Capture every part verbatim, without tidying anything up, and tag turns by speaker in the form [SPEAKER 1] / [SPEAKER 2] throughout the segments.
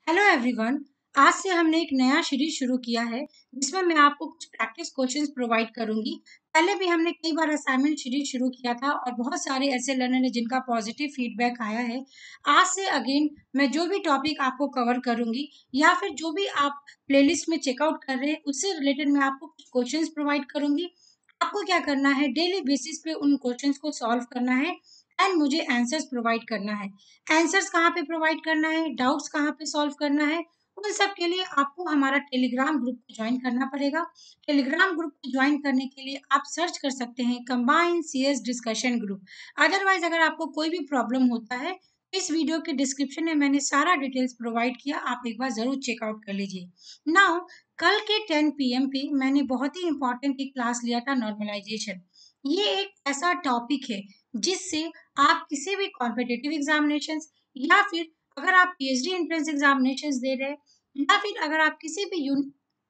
[SPEAKER 1] Hello everyone. आज से हमने एक नया सीरीज शुरू किया है जिसमें मैं आपको कुछ प्रैक्टिस क्वेश्चंस प्रोवाइड करूंगी। पहले भी हमने कई बार असाइनमेंट सीरीज शुरू किया था और बहुत सारे ऐसे लर्नर हैं जिनका पॉजिटिव फीडबैक आया है। आज से अगेन मैं जो भी टॉपिक आपको कवर करूंगी या फिर जो भी आप प्लेलिस्ट में चेकआउट कर रहे हैं उससे रिलेटेड मैं आपको कुछ क्वेश्चंस प्रोवाइड करूंगी। आपको क्या करना है, डेली बेसिस पे उन क्वेश्चंस को सॉल्व करना है एंड मुझे आंसर्स प्रोवाइड करना है। आंसर्स कहाँ पे प्रोवाइड करना है, डाउट्स कहाँ पे सॉल्व करना है, उन सब के लिए आपको हमारा टेलीग्राम ग्रुप को ज्वाइन करना पड़ेगा। टेलीग्राम ग्रुप को ज्वाइन करने के लिए आप सर्च कर सकते हैं combine CS discussion group. Otherwise अगर आपको कोई भी प्रॉब्लम होता है, इस वीडियो के डिस्क्रिप्शन में मैंने सारा डिटेल्स प्रोवाइड किया, आप एक बार जरूर चेकआउट कर लीजिए। नाउ कल के टेन पी एम पे मैंने बहुत ही इंपॉर्टेंट एक क्लास लिया था, नॉर्मलाइजेशन। ये एक ऐसा टॉपिक है जिससे आप किसी भी कॉम्पिटिटिव एग्जामिनेशंस या फिर अगर आप पीएचडी एंट्रेंस एग्जामिनेशंस दे रहे हैं या फिर अगर आप किसी भी यून,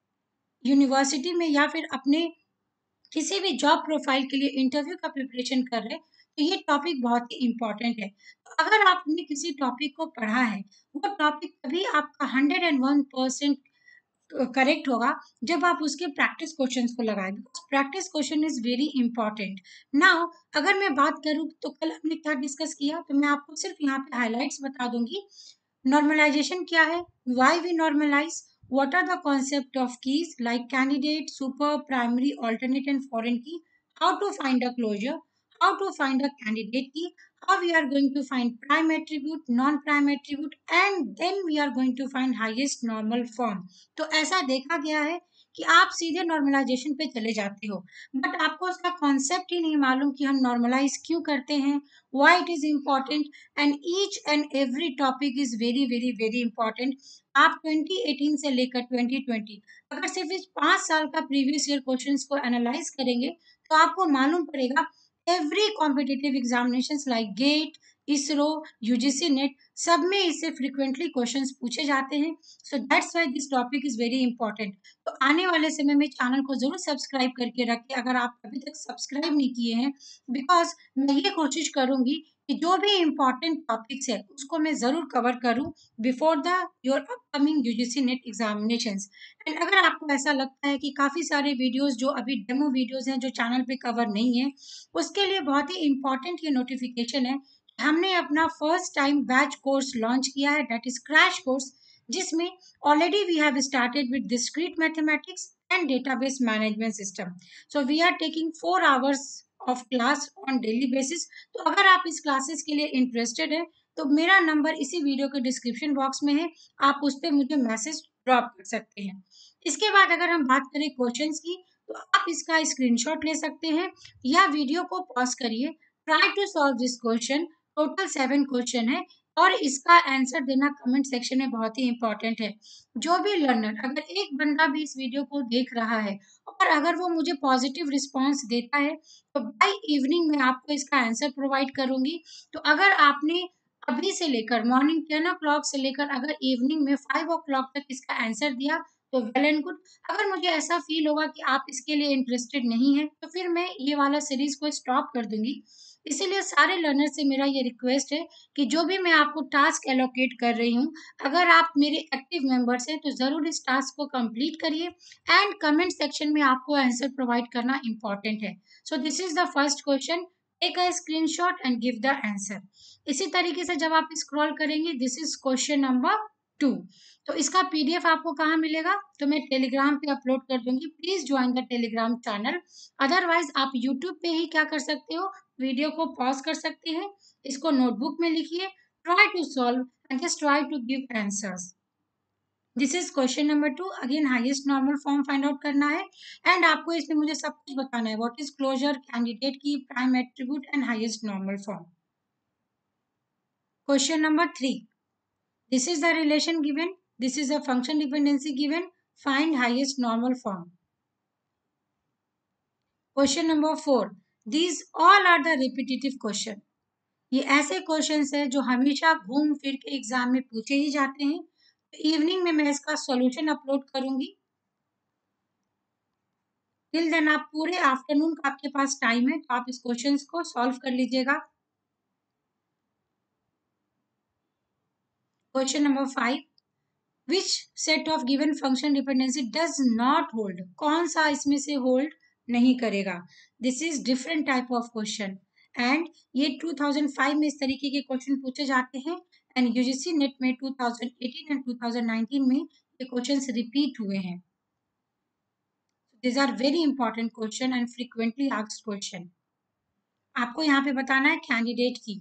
[SPEAKER 1] यूनिवर्सिटी में या फिर अपने किसी भी जॉब प्रोफाइल के लिए इंटरव्यू का प्रिपरेशन कर रहे हैं, तो ये टॉपिक बहुत ही इंपॉर्टेंट है। तो अगर आपने किसी टॉपिक को पढ़ा है, वो टॉपिक तभी आपका hundred and one percent correct होगा जब आप उसके प्रैक्टिस क्वेश्चंस को लगाएं, because practice question is very important. Now अगर मैं बात करूं तो कल हमने क्या डिस्कस किया, तो मैं आपको सिर्फ यहाँ पे हाइलाइट्स बता दूंगी। नॉर्मलाइजेशन क्या है, why we normalize, what are the concept of keys like candidate, super, primary, alternate and foreign key, how to find a closure, how to find a candidate key, how we are going to find prime attribute, non prime attribute, and then we are going to find highest normal form। तो ऐसा देखा गया है कि आप सीधे normalisation पे चले जाते हो, बट आपको उसका कॉन्सेप्ट ही नहीं मालूम कि हम नॉर्मलाइज क्यों करते हैं, why it is important, and each and every topic is very very very important. आप ट्वेंटी एटीन से लेकर ट्वेंटी ट्वेंटी अगर सिर्फ इस पांच साल का प्रीवियस ईयर क्वेश्चंस को एनालाइज करेंगे तो आपको मालूम पड़ेगा every competitive examinations like GATE, ISRO, UGC NET, सब में इससे फ्रिक्वेंटली क्वेश्चंस पूछे जाते हैं। So that's why this topic is very important. तो आने वाले समय में चैनल को जरूर सब्सक्राइब करके रखिए अगर आप अभी तक सब्सक्राइब नहीं किए हैं, बिकॉज मैं ये कोशिश करूंगी कि जो भी इम्पोर्टेंट टॉपिक्स है उसको मैं जरूर कवर करूं before the your upcoming UGC NET examinations. And अगर आपको ऐसा लगता है कि काफी सारे वीडियोस जो अभी डेमो वीडियोस हैं जो चैनल पे कवर नहीं है, उसके लिए बहुत ही इम्पोर्टेंट ये नोटिफिकेशन है। हमने अपना first time batch course launch किया है, दैट इज क्रैश कोर्स, जिसमें already we have started with discrete mathematics and database management system. So we are taking four hours of class on daily basis. तो अगर आप इस classes के लिए interested है तो मेरा नंबर इसी वीडियो के डिस्क्रिप्शन बॉक्स में है, आप उस पर मुझे मैसेज ड्रॉप कर सकते हैं। इसके बाद अगर हम बात करें क्वेश्चंस की, तो आप इसका स्क्रीनशॉट ले सकते हैं या वीडियो को पॉज करिए, try to solve this question. Total seven question है और इसका आंसर देना कमेंट सेक्शन में बहुत ही इंपॉर्टेंट है। जो भी लर्नर, अगर एक बंदा भी इस वीडियो को देख रहा है और अगर वो मुझे पॉजिटिव रिस्पॉन्स देता है तो बाय इवनिंग में आपको इसका आंसर प्रोवाइड करूंगी। तो अगर आपने अभी से लेकर मॉर्निंग टेन ओ क्लॉक से लेकर अगर इवनिंग में फाइव ओ क्लॉक तक इसका आंसर दिया तो वेल एंड गुड। अगर मुझे ऐसा फील होगा कि आप इसके लिए इंटरेस्टेड नहीं है तो फिर मैं ये वाला सीरीज को स्टॉप कर दूंगी। इसीलिए सारे लर्नर से मेरा ये रिक्वेस्ट है कि जो भी मैं आपको टास्क एलोकेट कर रही हूँ, अगर आप मेरे एक्टिव मेंबर्स हैं तो जरूर इस टास्क को कंप्लीट करिए एंड कमेंट सेक्शन में आपको आंसर प्रोवाइड करना इंपॉर्टेंट है। So this is the first question, take a screenshot and give the answer. इसी तरीके से जब आप स्क्रॉल करेंगे, this is question number two. तो इसका पीडीएफ आपको कहाँ मिलेगा, तो मैं टेलीग्राम पे अपलोड कर दूंगी, please join the Telegram channel. Otherwise आप यूट्यूब पे ही क्या कर सकते हो, वीडियो को पॉज कर सकते हैं, इसको नोटबुक में लिखिए, try to solve and just try to give answers. This is question number two. Again highest normal form find out करना है एंड आपको इसमें मुझे सब कुछ बताना है, what is closure, candidate key, prime attribute and highest normal form. Question number three, this is the relation given, this is the function dependency given, find highest normal form। Question number four, these all are the repetitive question। ये ऐसे questions है जो हमेशा घूम फिर के exam में पूछे ही जाते हैं। तो इवनिंग में मैं इसका सॉल्यूशन अपलोड करूंगी। टिल देन आप पूरे आफ्टरनून का आपके पास टाइम है, तो आप इस क्वेश्चंस को सॉल्व कर लीजिएगा। Question number five, which set of given function dependency does not hold, कौन सा इसमें से होल्ड नहीं करेगा। This is different type of question and ये टू थाउजेंड फाइव में इस तरीके के क्वेश्चन पूछे जाते हैं एंड यूजीसी नेट में two thousand eighteen and two thousand nineteen में ये क्वेश्चंस रिपीट हुए हैं। These are very important question and frequently asked question. आपको यहाँ पे बताना है candidate key,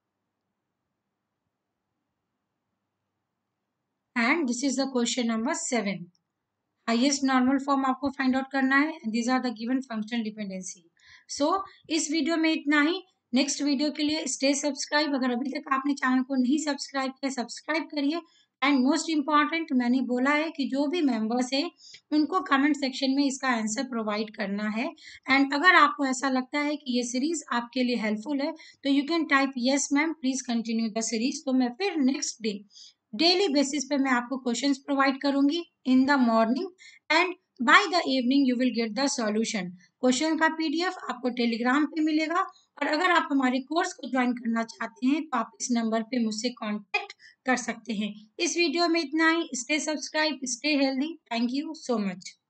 [SPEAKER 1] and this is the question number seven. Highest normal form आपको फाइंड आउट करना है and these are the given functional dependency. So इस video में इतना ही। नेक्स्ट वीडियो के लिए स्टे सब्सक्राइब। अगर अभी तक आपने चैनल को नहीं सब्सक्राइब किया, सब्सक्राइब करिए। एंड मोस्ट इम्पॉर्टेंट, मैंने बोला है कि जो भी मेंबर्स हैं उनको कमेंट सेक्शन में इसका आंसर प्रोवाइड करना है। एंड अगर आपको ऐसा लगता है कि ये सीरीज आपके लिए हेल्पफुल है तो you can type yes ma'am, please continue the series. तो मैं फिर नेक्स्ट डे डेली बेसिस पे मैं आपको क्वेश्चंस प्रोवाइड करूंगी in the morning and by the evening you will get the solution. Question का पीडीएफ आपको टेलीग्राम पे मिलेगा और अगर आप हमारे कोर्स को ज्वाइन करना चाहते हैं तो आप इस नंबर पे मुझसे कांटेक्ट कर सकते हैं। इस वीडियो में इतना ही। Stay subscribe, stay healthy. Thank you so much.